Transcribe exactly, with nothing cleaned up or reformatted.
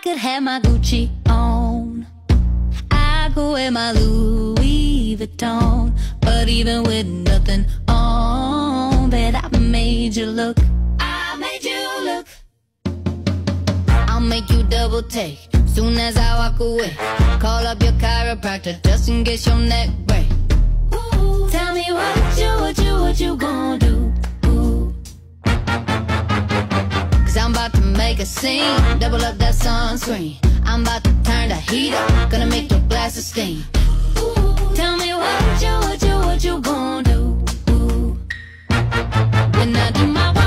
could have my Gucci on, I could wear my Louis Vuitton, but even with nothing on, bet I made you look. I made you look. I'll make you double take soon as I walk away. Call up your chiropractor just in case your neck break. Ooh, tell me what you, what you, what you gonna do? Ooh. Cause I'm about to make a scene, double up that sunscreen. I'm about to turn the heat up, gonna make your glasses steam. Ooh, tell me what you, what you, what you gonna do? Ooh. When I do my work,